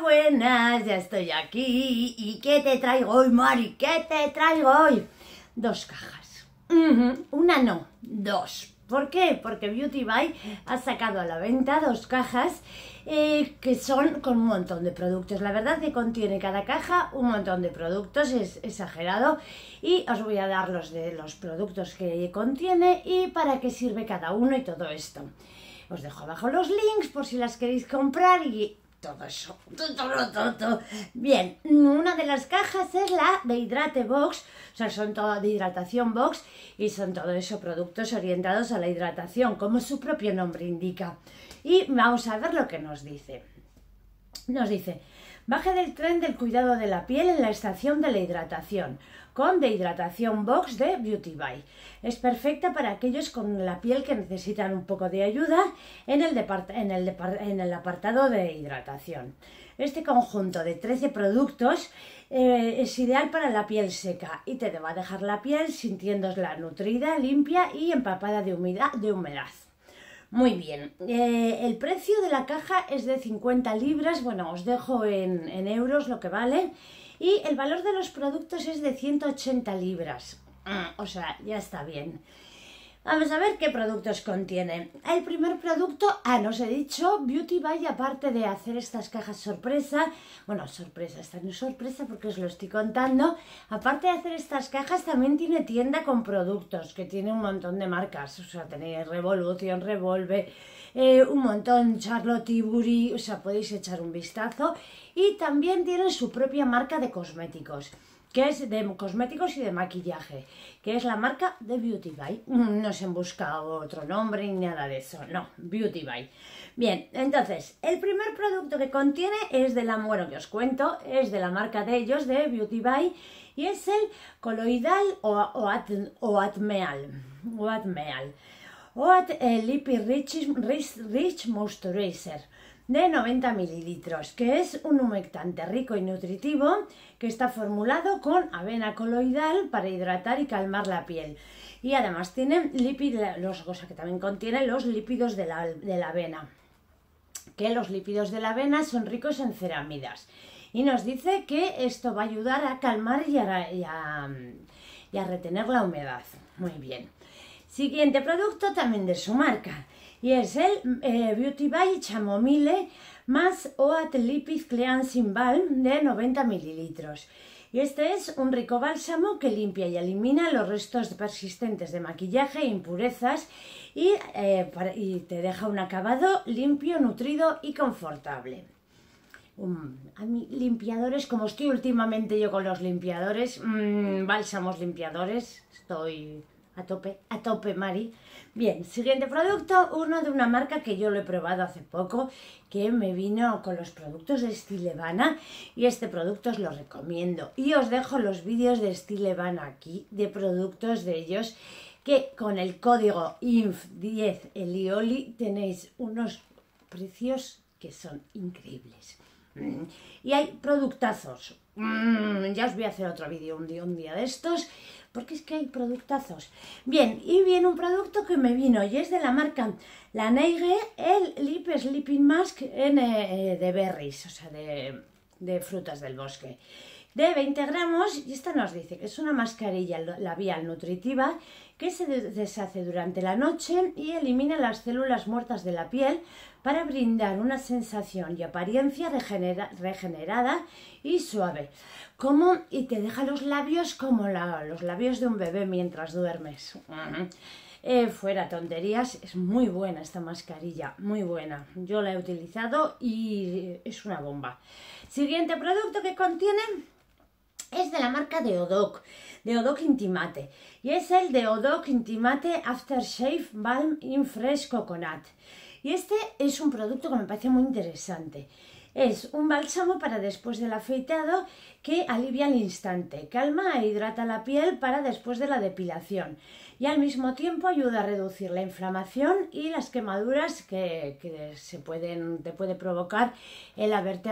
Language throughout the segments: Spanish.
buenas, ya estoy aquí. ¿Y qué te traigo hoy, Mari? ¿Qué te traigo hoy? Dos cajas. Una no, dos. ¿Por qué? Porque Beauty By ha sacado a la venta dos cajas que son con un montón de productos. La verdad que contiene cada caja un montón de productos, es exagerado. Y os voy a dar los productos que contiene y para qué sirve cada uno y todo esto. Os dejo abajo los links por si las queréis comprar y todo eso. Todo. Bien, una de las cajas es la de Hydrate Box, o sea, son todo de hidratación box y son todo eso productos orientados a la hidratación, como su propio nombre indica. Y vamos a ver lo que nos dice. Nos dice: baje del tren del cuidado de la piel en la estación de la hidratación con de hidratación box de Beauty By. Es perfecta para aquellos con la piel que necesitan un poco de ayuda en el apartado de hidratación. Este conjunto de 13 productos es ideal para la piel seca y te va a dejar la piel sintiéndola nutrida, limpia y empapada de humedad. Muy bien, el precio de la caja es de 50 libras, bueno, os dejo en euros lo que vale, y el valor de los productos es de 180 libras, o sea, ya está bien. Vamos a ver qué productos contiene. El primer producto, no os he dicho, Beauty By, aparte de hacer estas cajas sorpresa, bueno, sorpresa, esta no es sorpresa porque os lo estoy contando, aparte de hacer estas cajas también tiene tienda con productos, que tiene un montón de marcas, o sea, tenéis Revolution, Revolve, un montón, Charlotte Tilbury, o sea, podéis echar un vistazo, y también tienen su propia marca de cosméticos, que es de cosméticos y de maquillaje, que es la marca de Beauty By. No se han buscado otro nombre ni nada de eso, no, Beauty By. Bien, entonces, el primer producto que contiene es de la, bueno, que os cuento, es de la marca de ellos, de Beauty By, y es el Coloidal Oatmeal Lipid Rich Moisturizer de 90 mililitros, que es un humectante rico y nutritivo que está formulado con avena coloidal para hidratar y calmar la piel. Y además tiene cosa que también contiene los lípidos de la avena, que los lípidos de la avena son ricos en ceramidas. Y nos dice que esto va a ayudar a calmar y a retener la humedad. Muy bien. Siguiente producto también de su marca. Y es el Beauty By Chamomile más Oat Lipid Cleansing Balm de 90 mililitros. Y este es un rico bálsamo que limpia y elimina los restos persistentes de maquillaje e impurezas y te deja un acabado limpio, nutrido y confortable. A mí, limpiadores, como estoy últimamente yo con los limpiadores, bálsamos limpiadores, estoy a tope, Mari. Bien, siguiente producto, uno de una marca que yo lo he probado hace poco, que me vino con los productos de Stilevana, y este producto os lo recomiendo. Y os dejo los vídeos de Stilevana aquí, de productos de ellos, que con el código INF10 Elioli tenéis unos precios que son increíbles. Y hay productazos. Ya os voy a hacer otro vídeo un día de estos, porque es que hay productazos. Bien, y viene un producto que me vino y es de la marca Laneige, el Lip Sleeping Mask de berries, o sea, de frutas del bosque, de 20 gramos, y esta nos dice que es una mascarilla labial nutritiva que se deshace durante la noche y elimina las células muertas de la piel para brindar una sensación y apariencia regenerada y suave. Y te deja los labios como los labios de un bebé mientras duermes. Fuera tonterías, es muy buena esta mascarilla, muy buena. Yo la he utilizado y es una bomba. Siguiente producto que contiene es de la marca Deodoc Intimate, y es el Deodoc Intimate Aftershave Balm in Fresh Coconut. Y este es un producto que me parece muy interesante. Es un bálsamo para después del afeitado que alivia al instante, calma e hidrata la piel para después de la depilación y al mismo tiempo ayuda a reducir la inflamación y las quemaduras que te puede provocar el haberte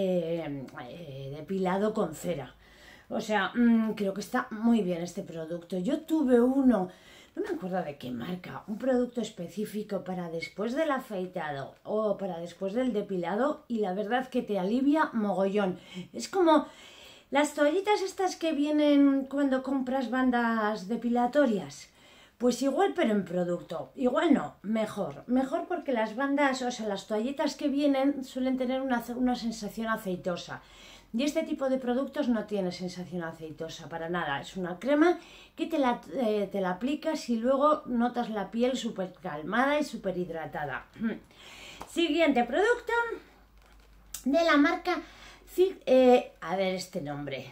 depilado con cera. O sea, creo que está muy bien este producto. Yo tuve uno, no me acuerdo de qué marca, un producto específico para después del afeitado o para después del depilado y la verdad que te alivia mogollón. Es como las toallitas estas que vienen cuando compras bandas depilatorias. Pues igual, pero en producto. Igual no, mejor. Mejor porque las bandas, o sea, las toallitas que vienen suelen tener una sensación aceitosa. Y este tipo de productos no tiene sensación aceitosa para nada. Es una crema que te la aplicas y luego notas la piel súper calmada y súper hidratada. Siguiente producto de la marca a ver este nombre.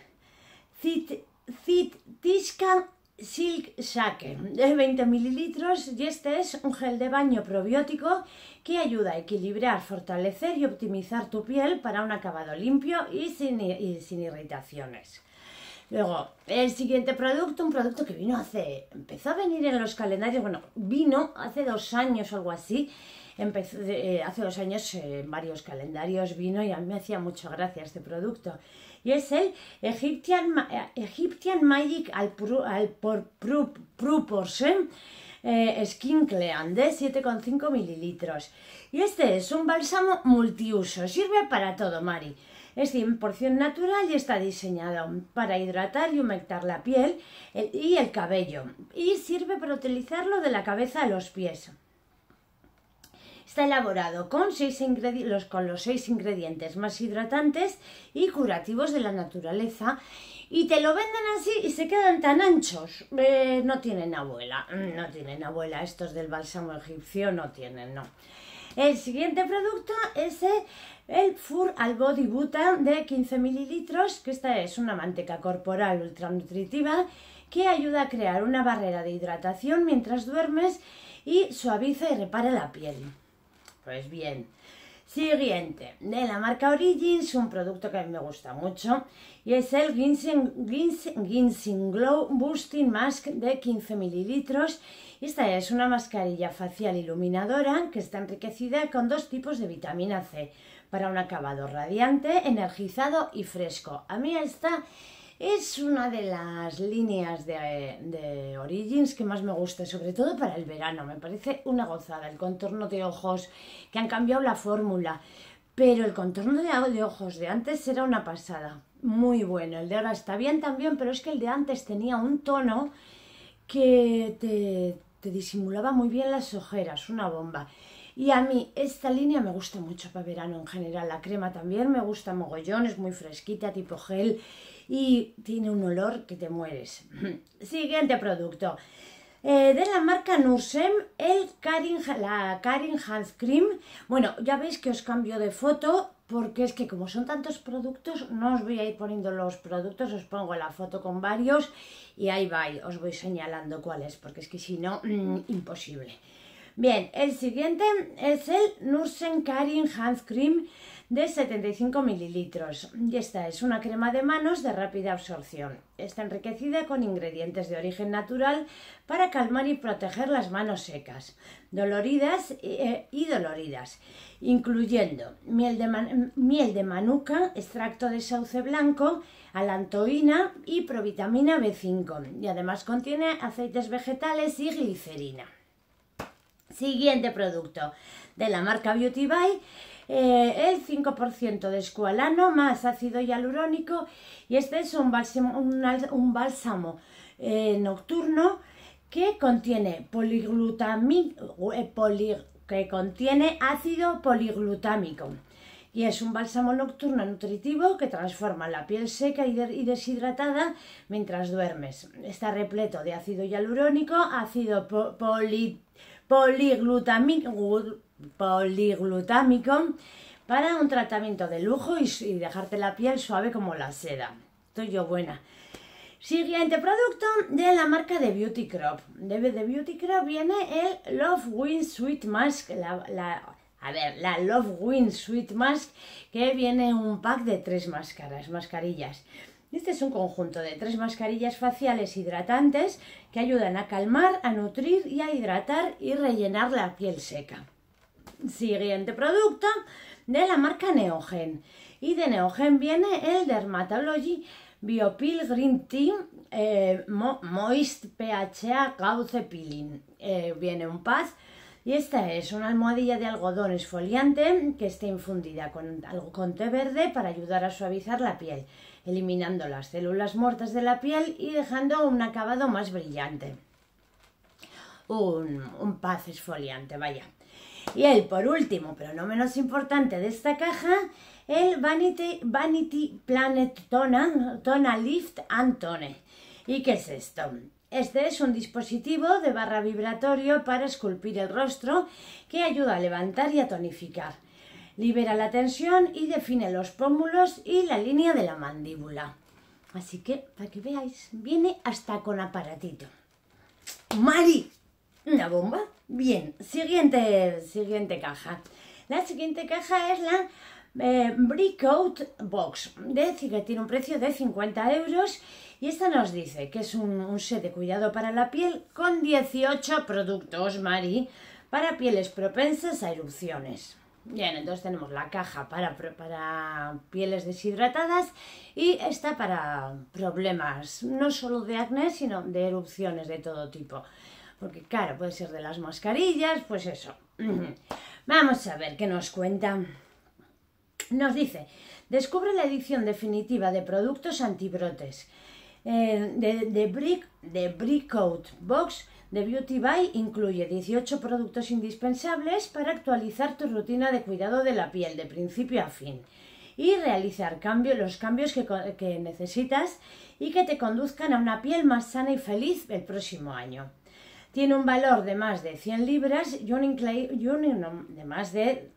Zitisca Silk Shake de 20 mililitros y este es un gel de baño probiótico que ayuda a equilibrar, fortalecer y optimizar tu piel para un acabado limpio y sin irritaciones. Luego, el siguiente producto, un producto que empezó a venir en los calendarios, bueno, vino hace 2 años o algo así, hace 2 años en varios calendarios vino y a mí me hacía mucha gracia este producto. Y es el Egyptian Magic Proportion Skin Clean de 7,5 mililitros. Y este es un bálsamo multiuso, sirve para todo, Mari. Es 100% natural y está diseñado para hidratar y humectar la piel y el cabello. Y sirve para utilizarlo de la cabeza a los pies. Está elaborado con los 6 ingredientes más hidratantes y curativos de la naturaleza y te lo venden así y se quedan tan anchos. No tienen abuela, estos del bálsamo egipcio no tienen, no. El siguiente producto es el Fur All Body Butter de 15 mililitros, que esta es una manteca corporal ultra nutritiva que ayuda a crear una barrera de hidratación mientras duermes y suaviza y repara la piel. Pues bien, siguiente, de la marca Origins, un producto que a mí me gusta mucho y es el Ginseng Glow Boosting Mask de 15 mililitros. Esta es una mascarilla facial iluminadora que está enriquecida con 2 tipos de vitamina C para un acabado radiante, energizado y fresco. A mí esta es una de las líneas de Origins que más me gusta, sobre todo para el verano. Me parece una gozada. El contorno de ojos, que han cambiado la fórmula, pero el contorno de ojos de antes era una pasada. Muy bueno. El de ahora está bien también, pero es que el de antes tenía un tono que te disimulaba muy bien las ojeras, una bomba. Y a mí esta línea me gusta mucho para verano en general. La crema también me gusta mogollón, es muy fresquita, tipo gel y tiene un olor que te mueres. Siguiente producto. De la marca Nursem, la Caring Hand Cream. Bueno, ya veis que os cambio de foto porque es que como son tantos productos, no os voy a ir poniendo los productos, os pongo la foto con varios y ahí va, os voy señalando cuáles, porque es que si no, imposible. Bien, el siguiente es el Nursem Caring Hand Cream de 75 mililitros. Y esta es una crema de manos de rápida absorción. Está enriquecida con ingredientes de origen natural para calmar y proteger las manos secas, doloridas y doloridas, incluyendo miel de manuka, extracto de sauce blanco, alantoína y provitamina B5. Y además contiene aceites vegetales y glicerina. Siguiente producto de la marca Beauty By, el 5% de escualano más ácido hialurónico y este es un bálsamo nocturno que contiene ácido poliglutámico y es un bálsamo nocturno nutritivo que transforma la piel seca y deshidratada mientras duermes. Está repleto de ácido hialurónico, ácido poliglutámico para un tratamiento de lujo y dejarte la piel suave como la seda. Estoy yo buena. Siguiente producto de la marca de Beauty Crop. De Beauty Crop viene el Love Wind Sweet Mask. La Love Wind Sweet Mask, que viene en un pack de 3 mascarillas. Este es un conjunto de 3 mascarillas faciales hidratantes que ayudan a calmar, a nutrir y a hidratar y rellenar la piel seca. Siguiente producto de la marca Neogen. Y de Neogen viene el Dermatology Biopil Green Tea Moist PHA Gauze Peeling. Viene un pad y esta es una almohadilla de algodón esfoliante que está infundida con té verde para ayudar a suavizar la piel, eliminando las células muertas de la piel y dejando un acabado más brillante. Un pad esfoliante, vaya. Y por último, pero no menos importante de esta caja, el Vanity Planet Tona Lift and Tone. ¿Y qué es esto? Este es un dispositivo de barra vibratorio para esculpir el rostro que ayuda a levantar y a tonificar. Libera la tensión y define los pómulos y la línea de la mandíbula. Así que, para que veáis, viene hasta con aparatito. ¡Mari! ¿Una bomba? Bien, siguiente caja. La siguiente caja es la Breakout Box, que tiene un precio de 50 euros y esta nos dice que es un set de cuidado para la piel con 18 productos, Mari, para pieles propensas a erupciones. Bien, entonces tenemos la caja para pieles deshidratadas y esta para problemas no solo de acné, sino de erupciones de todo tipo. Porque claro, puede ser de las mascarillas, pues eso. Vamos a ver qué nos cuenta. Nos dice, descubre la edición definitiva de productos antibrotes. The Breakout Box de Beauty By incluye 18 productos indispensables para actualizar tu rutina de cuidado de la piel de principio a fin y realizar los cambios que necesitas y que te conduzcan a una piel más sana y feliz el próximo año. Tiene un valor de más de 100 libras y de más de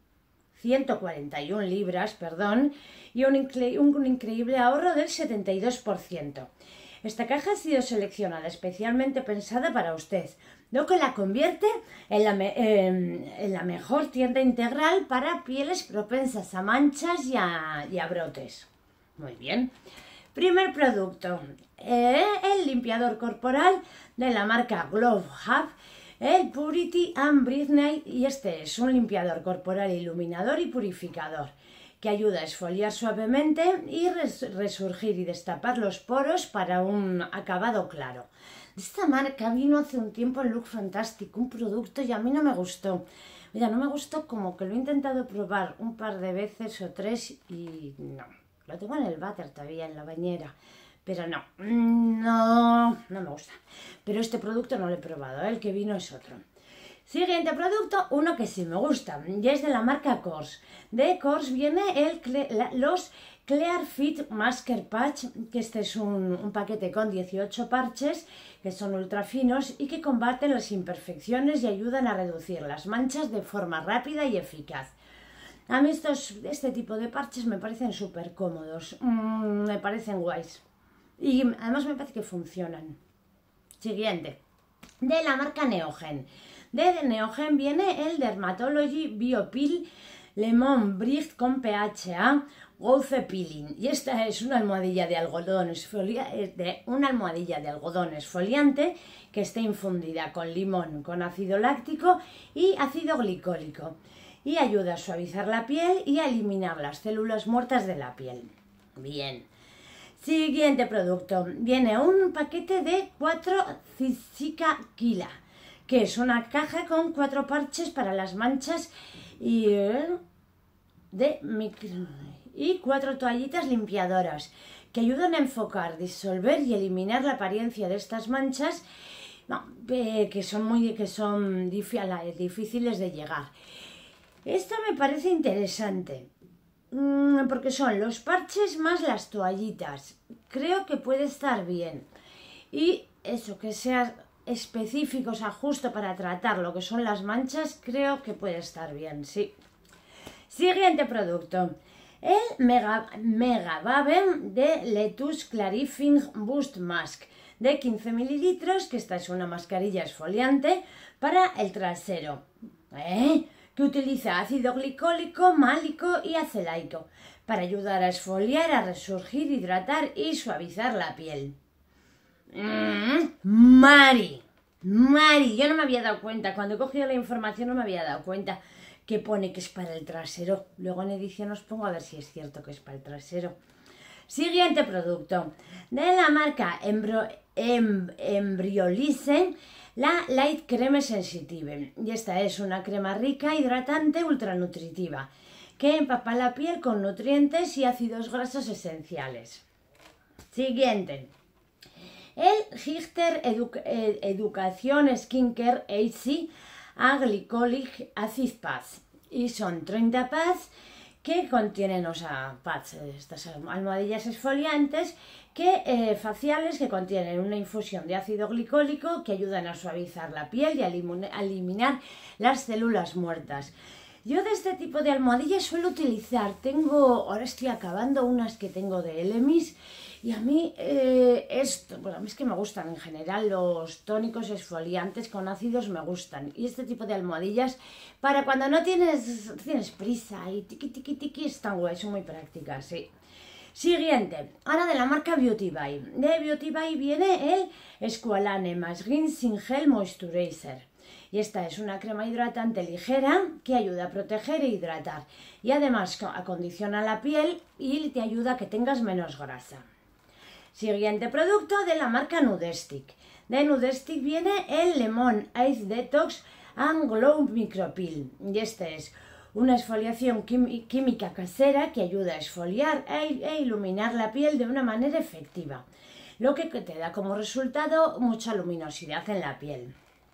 141 libras, y un increíble ahorro del 72%. Esta caja ha sido seleccionada especialmente pensada para usted, lo que la convierte en la mejor tienda integral para pieles propensas a manchas y a brotes. Muy bien. Primer producto, el limpiador corporal de la marca Glove Hub, el Purity and Brightening, y este es un limpiador corporal iluminador y purificador que ayuda a esfoliar suavemente y resurgir y destapar los poros para un acabado claro. De esta marca vino hace un tiempo el Look Fantastic, un producto, y a mí no me gustó. Mira, no me gustó, como que lo he intentado probar un par de veces o tres y no. Lo tengo en el váter todavía, en la bañera. Pero no me gusta. Pero este producto no lo he probado, el que vino es otro. Siguiente producto, uno que sí me gusta, y es de la marca Kors. De Kors viene los Clear Fit Masker Patch, que este es un paquete con 18 parches, que son ultra finos y que combaten las imperfecciones y ayudan a reducir las manchas de forma rápida y eficaz. A mí este tipo de parches me parecen súper cómodos, me parecen guays. Y además me parece que funcionan. Siguiente, de la marca Neogen. De Neogen viene el Dermatology Biopil Lemon Bricht con PHA Gauze Peeling. Y esta es una almohadilla de algodón esfoliante que está infundida con limón, con ácido láctico y ácido glicólico. Y ayuda a suavizar la piel y a eliminar las células muertas de la piel. Bien. Siguiente producto. Viene un paquete de 4 Zika Kila, que es una caja con 4 parches para las manchas y 4 toallitas limpiadoras que ayudan a enfocar, disolver y eliminar la apariencia de estas manchas que son difíciles de llegar. Esto me parece interesante porque son los parches más las toallitas. Creo que puede estar bien. Y eso, que sea específico, o sea, justo para tratar lo que son las manchas, creo que puede estar bien, sí. Siguiente producto. El Mega Baben de Lettuce Clarifying Boost Mask de 15 mililitros, que esta es una mascarilla esfoliante para el trasero. Que utiliza ácido glicólico, málico y acelaico para ayudar a esfoliar, a resurgir, hidratar y suavizar la piel. Mari, yo no me había dado cuenta, cuando he cogido la información no me había dado cuenta que pone que es para el trasero. Luego en edición os pongo a ver si es cierto que es para el trasero. Siguiente producto, de la marca Embryolisse, la Light Creme Sensitive. Y esta es una crema rica, hidratante, ultranutritiva, que empapa la piel con nutrientes y ácidos grasos esenciales. Siguiente. El Richter Educación Skincare AC Glycolic Acid Pads. Y son 30 pads que contienen, pads, estas almohadillas exfoliantes faciales que contienen una infusión de ácido glicólico que ayudan a suavizar la piel y a eliminar las células muertas. Yo de este tipo de almohadillas suelo utilizar, ahora estoy acabando unas que tengo de Elemis, y a mí a mí es que me gustan en general los tónicos exfoliantes con ácidos, me gustan. Y este tipo de almohadillas, para cuando no tienes prisa y tiqui, están guay, son muy prácticas, sí. Siguiente, ahora de la marca Beauty By. De Beauty By viene el Squalane Skin Sin Gel Moisturizer. Y esta es una crema hidratante ligera que ayuda a proteger e hidratar. Y además acondiciona la piel y te ayuda a que tengas menos grasa. Siguiente producto de la marca Nudestic. De Nudestic viene el Lemon Ice Detox and Glow Micropeel. Y este es una exfoliación química casera que ayuda a exfoliar e iluminar la piel de una manera efectiva, lo que te da como resultado mucha luminosidad en la piel.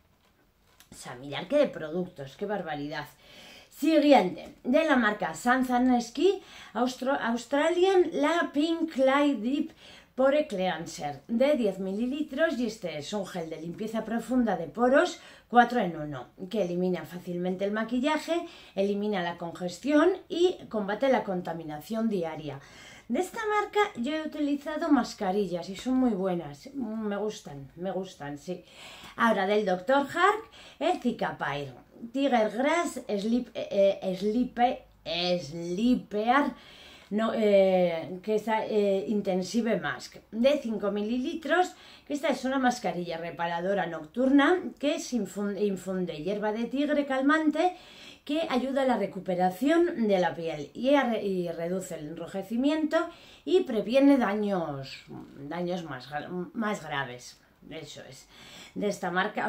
O sea, mirad qué de productos, qué barbaridad. Siguiente, de la marca Sanzaneski Australian, la Pink Light Deep Pore Cleanser de 10 mililitros, y este es un gel de limpieza profunda de poros 4 en 1 que elimina fácilmente el maquillaje, elimina la congestión y combate la contaminación diaria. De esta marca yo he utilizado mascarillas y son muy buenas, me gustan, sí. Ahora del Dr. Hark, el Cicapair Tiger Grass Sleeper que es Intensive Mask de 5 mililitros, que esta es una mascarilla reparadora nocturna que infunde hierba de tigre calmante que ayuda a la recuperación de la piel y reduce el enrojecimiento y previene daños más graves. Eso es. De esta marca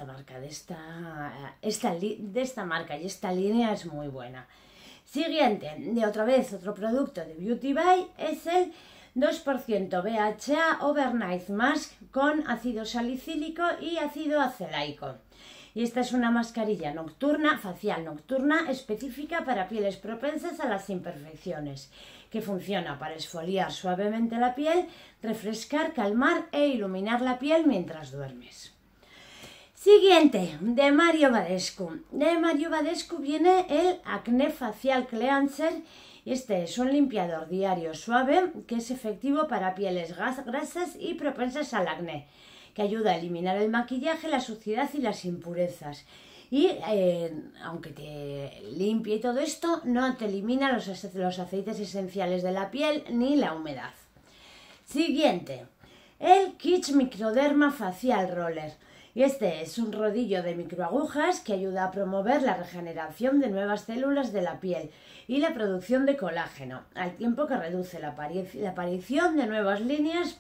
y esta línea es muy buena. Siguiente, otro producto de Beauty By es el 2% BHA Overnight Mask con ácido salicílico y ácido acelaico. Y esta es una mascarilla facial nocturna específica para pieles propensas a las imperfecciones, que funciona para exfoliar suavemente la piel, refrescar, calmar e iluminar la piel mientras duermes. Siguiente, de Mario Badescu. De Mario Badescu viene el Acné Facial Cleanser. Este es un limpiador diario suave que es efectivo para pieles grasas y propensas al acné, que ayuda a eliminar el maquillaje, la suciedad y las impurezas. Y aunque te limpie y todo esto, no te elimina los aceites esenciales de la piel ni la humedad. Siguiente, el Kitsch Microderma Facial Roller. Y este es un rodillo de microagujas que ayuda a promover la regeneración de nuevas células de la piel y la producción de colágeno, al tiempo que reduce la aparición de nuevas líneas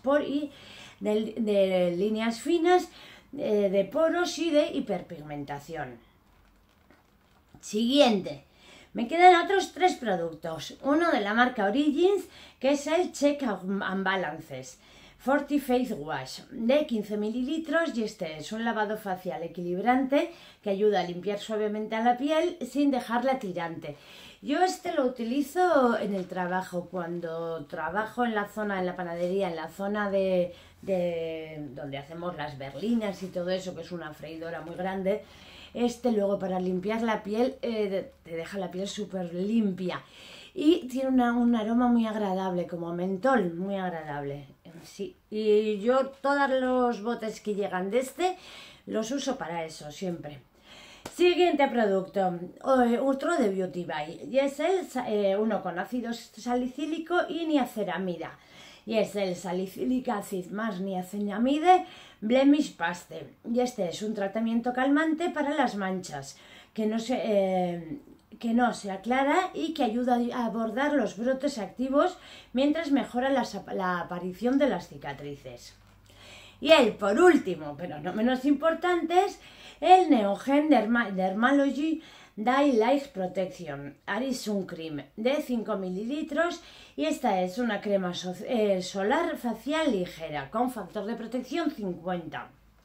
de líneas finas, de poros y de hiperpigmentación. Siguiente. Me quedan otros 3 productos. Uno de la marca Origins, que es el Check and Balances Forty Face Wash de 15 mililitros, y este es un lavado facial equilibrante que ayuda a limpiar suavemente a la piel sin dejarla tirante. Yo este lo utilizo en el trabajo, cuando trabajo en la panadería, en la zona de donde hacemos las berlinas y todo eso, que es una freidora muy grande. Luego para limpiar la piel, te deja la piel súper limpia y tiene un aroma muy agradable, como mentol, muy agradable. Sí. Y yo todos los botes que llegan de los uso para eso siempre. Siguiente producto, otro de Beauty By, y es uno con ácido salicílico y niaceramida. Y es el Salicylic Acid más niacinamide Blemish Paste. Y este es un tratamiento calmante para las manchas, que que no se aclara y que ayuda a abordar los brotes activos mientras mejora la aparición de las cicatrices. Y el por último, pero no menos importante, es el Neogen Dermalogy Day Light Protection Age Sun Cream de 5 mililitros, y esta es una crema solar facial ligera con factor de protección 50.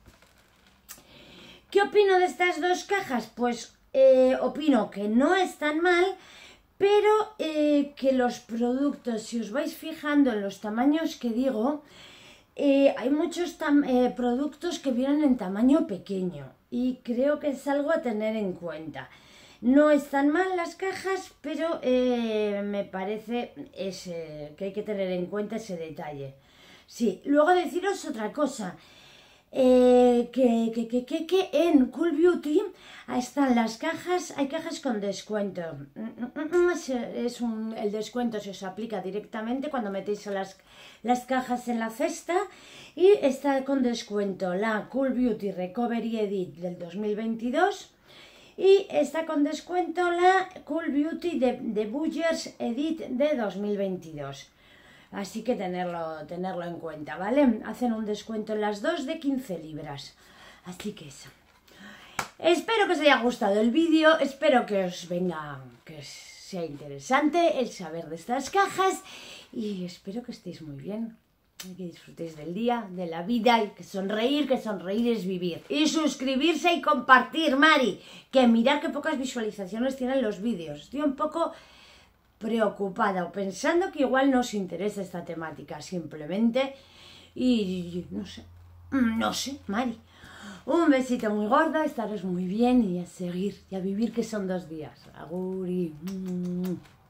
¿Qué opino de estas dos cajas? Pues opino que no están mal, pero que los productos, si os vais fijando en los tamaños que digo, hay muchos productos que vienen en tamaño pequeño y creo que es algo a tener en cuenta. No están mal las cajas, pero me parece que hay que tener en cuenta ese detalle. Sí, luego deciros otra cosa. Que en Cool Beauty están las cajas, hay cajas con descuento. El descuento se os aplica directamente cuando metéis las cajas en la cesta, y está con descuento la Cool Beauty Recovery Edit del 2022 y está con descuento la Cool Beauty de Buggers Edit de 2022. Así que tenerlo en cuenta, ¿vale? Hacen un descuento en las dos de 15 libras. Así que eso. Espero que os haya gustado el vídeo. Espero que os sea interesante el saber de estas cajas. Y espero que estéis muy bien. Y que disfrutéis del día, de la vida. Y que sonreír es vivir. Y suscribirse y compartir, Mari. Que mirad qué pocas visualizaciones tienen los vídeos. Estoy un poco preocupada o pensando que igual no os interesa esta temática simplemente, y no sé, Mari. Un besito muy gordo, estaros muy bien y a seguir y a vivir, que son 2 días. Agur y...